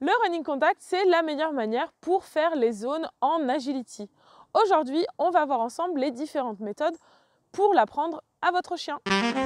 Le running contact, c'est la meilleure manière pour faire les zones en agility. Aujourd'hui, on va voir ensemble les différentes méthodes pour l'apprendre à votre chien.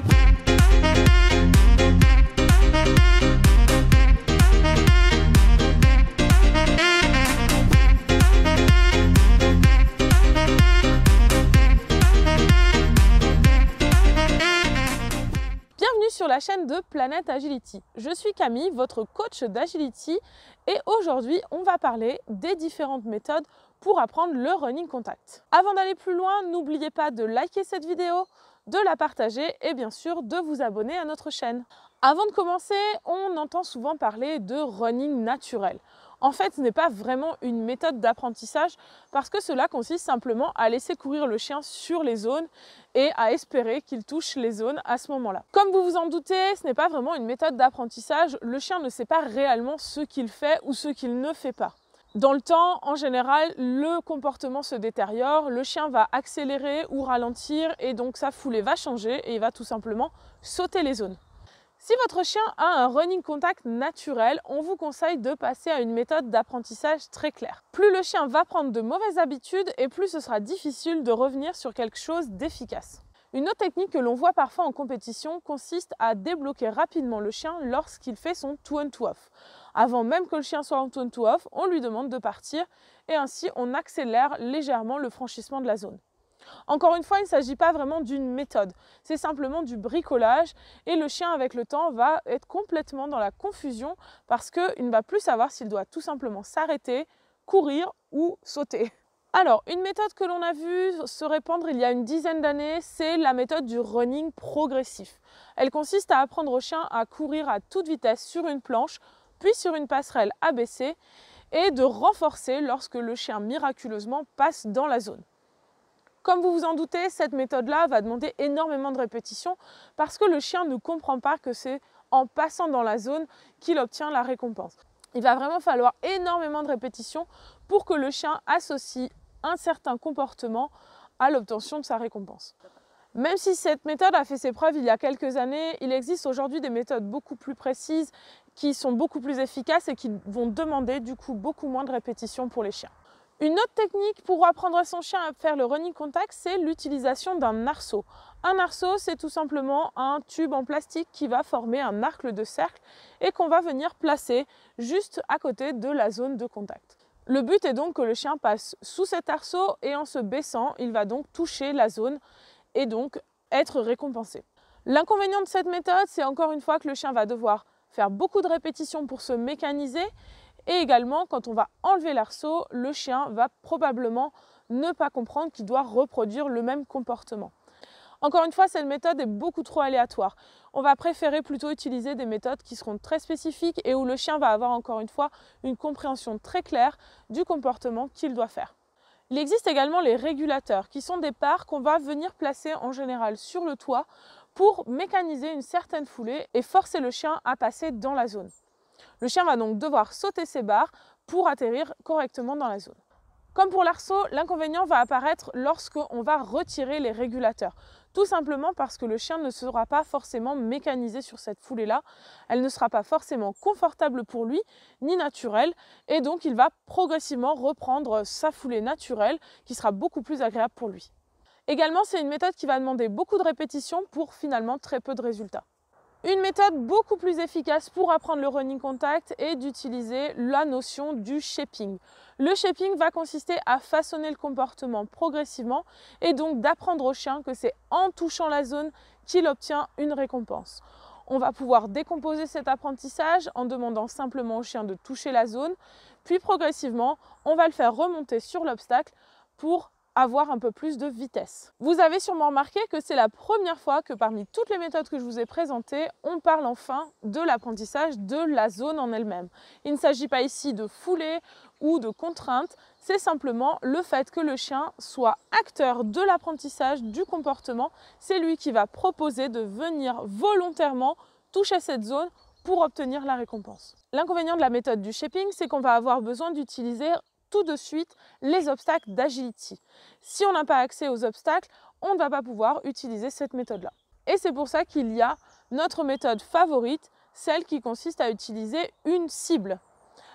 Bienvenue sur la chaîne de Planète Agility. Je suis Camille, votre coach d'Agility, et aujourd'hui on va parler des différentes méthodes pour apprendre le running contact. Avant d'aller plus loin, n'oubliez pas de liker cette vidéo, de la partager et bien sûr de vous abonner à notre chaîne. Avant de commencer, on entend souvent parler de running naturel. En fait, ce n'est pas vraiment une méthode d'apprentissage parce que cela consiste simplement à laisser courir le chien sur les zones et à espérer qu'il touche les zones à ce moment-là. Comme vous vous en doutez, ce n'est pas vraiment une méthode d'apprentissage. Le chien ne sait pas réellement ce qu'il fait ou ce qu'il ne fait pas. Dans le temps, en général, le comportement se détériore, le chien va accélérer ou ralentir et donc sa foulée va changer et il va tout simplement sauter les zones. Si votre chien a un running contact naturel, on vous conseille de passer à une méthode d'apprentissage très claire. Plus le chien va prendre de mauvaises habitudes et plus ce sera difficile de revenir sur quelque chose d'efficace. Une autre technique que l'on voit parfois en compétition consiste à débloquer rapidement le chien lorsqu'il fait son two-on-two-off. Avant même que le chien soit en two-on-two-off, on lui demande de partir et ainsi on accélère légèrement le franchissement de la zone. Encore une fois, il ne s'agit pas vraiment d'une méthode, c'est simplement du bricolage et le chien avec le temps va être complètement dans la confusion parce qu'il ne va plus savoir s'il doit tout simplement s'arrêter, courir ou sauter. Alors, une méthode que l'on a vue se répandre il y a une dizaine d'années, c'est la méthode du running progressif. Elle consiste à apprendre au chien à courir à toute vitesse sur une planche, puis sur une passerelle abaissée et de renforcer lorsque le chien miraculeusement passe dans la zone. Comme vous vous en doutez, cette méthode-là va demander énormément de répétitions parce que le chien ne comprend pas que c'est en passant dans la zone qu'il obtient la récompense. Il va vraiment falloir énormément de répétitions pour que le chien associe un certain comportement à l'obtention de sa récompense. Même si cette méthode a fait ses preuves il y a quelques années, il existe aujourd'hui des méthodes beaucoup plus précises qui sont beaucoup plus efficaces et qui vont demander du coup beaucoup moins de répétitions pour les chiens. Une autre technique pour apprendre à son chien à faire le running contact, c'est l'utilisation d'un arceau. Un arceau, c'est tout simplement un tube en plastique qui va former un arc de cercle et qu'on va venir placer juste à côté de la zone de contact. Le but est donc que le chien passe sous cet arceau et en se baissant, il va donc toucher la zone et donc être récompensé. L'inconvénient de cette méthode, c'est encore une fois que le chien va devoir faire beaucoup de répétitions pour se mécaniser. Et également, quand on va enlever l'arceau, le chien va probablement ne pas comprendre qu'il doit reproduire le même comportement. Encore une fois, cette méthode est beaucoup trop aléatoire. On va préférer plutôt utiliser des méthodes qui seront très spécifiques et où le chien va avoir encore une fois une compréhension très claire du comportement qu'il doit faire. Il existe également les régulateurs, qui sont des barres qu'on va venir placer en général sur le toit pour mécaniser une certaine foulée et forcer le chien à passer dans la zone. Le chien va donc devoir sauter ces barres pour atterrir correctement dans la zone. Comme pour l'arceau, l'inconvénient va apparaître lorsqu'on va retirer les régulateurs. Tout simplement parce que le chien ne sera pas forcément mécanisé sur cette foulée-là. Elle ne sera pas forcément confortable pour lui, ni naturelle. Et donc il va progressivement reprendre sa foulée naturelle qui sera beaucoup plus agréable pour lui. Également, c'est une méthode qui va demander beaucoup de répétitions pour finalement très peu de résultats. Une méthode beaucoup plus efficace pour apprendre le running contact est d'utiliser la notion du shaping. Le shaping va consister à façonner le comportement progressivement et donc d'apprendre au chien que c'est en touchant la zone qu'il obtient une récompense. On va pouvoir décomposer cet apprentissage en demandant simplement au chien de toucher la zone, puis progressivement, on va le faire remonter sur l'obstacle pour avoir un peu plus de vitesse. Vous avez sûrement remarqué que c'est la première fois que parmi toutes les méthodes que je vous ai présentées, on parle enfin de l'apprentissage de la zone en elle-même. Il ne s'agit pas ici de foulée ou de contrainte, c'est simplement le fait que le chien soit acteur de l'apprentissage du comportement. C'est lui qui va proposer de venir volontairement toucher cette zone pour obtenir la récompense. L'inconvénient de la méthode du shaping, c'est qu'on va avoir besoin d'utiliser tout de suite les obstacles d'agility. Si on n'a pas accès aux obstacles, on ne va pas pouvoir utiliser cette méthode-là. Et c'est pour ça qu'il y a notre méthode favorite, celle qui consiste à utiliser une cible.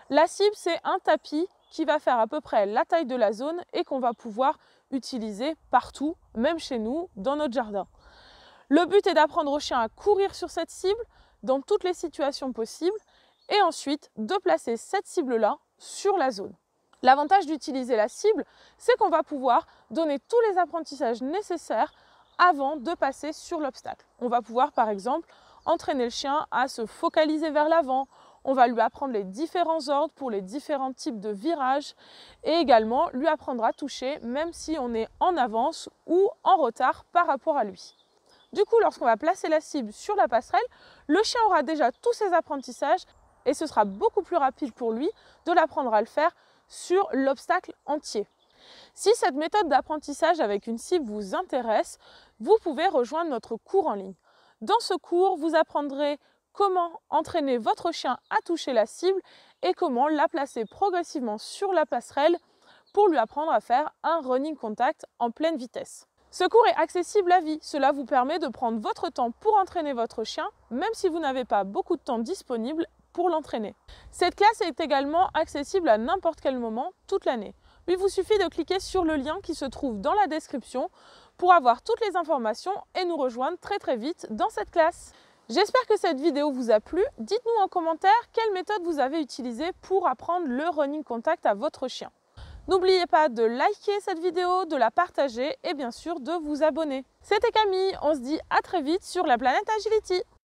La cible, c'est un tapis qui va faire à peu près la taille de la zone et qu'on va pouvoir utiliser partout, même chez nous, dans notre jardin. Le but est d'apprendre au chien à courir sur cette cible dans toutes les situations possibles et ensuite de placer cette cible-là sur la zone. L'avantage d'utiliser la cible, c'est qu'on va pouvoir donner tous les apprentissages nécessaires avant de passer sur l'obstacle. On va pouvoir par exemple entraîner le chien à se focaliser vers l'avant, on va lui apprendre les différents ordres pour les différents types de virages et également lui apprendre à toucher même si on est en avance ou en retard par rapport à lui. Du coup, lorsqu'on va placer la cible sur la passerelle, le chien aura déjà tous ses apprentissages et ce sera beaucoup plus rapide pour lui de l'apprendre à le faire sur l'obstacle entier. Si cette méthode d'apprentissage avec une cible vous intéresse, vous pouvez rejoindre notre cours en ligne. Dans ce cours, vous apprendrez comment entraîner votre chien à toucher la cible et comment la placer progressivement sur la passerelle pour lui apprendre à faire un running contact en pleine vitesse. Ce cours est accessible à vie, cela vous permet de prendre votre temps pour entraîner votre chien, même si vous n'avez pas beaucoup de temps disponible pour l'entraîner. Cette classe est également accessible à n'importe quel moment, toute l'année. Il vous suffit de cliquer sur le lien qui se trouve dans la description pour avoir toutes les informations et nous rejoindre très vite dans cette classe. J'espère que cette vidéo vous a plu. Dites-nous en commentaire quelle méthode vous avez utilisée pour apprendre le running contact à votre chien. N'oubliez pas de liker cette vidéo, de la partager et bien sûr de vous abonner. C'était Camille, on se dit à très vite sur la planète Agility.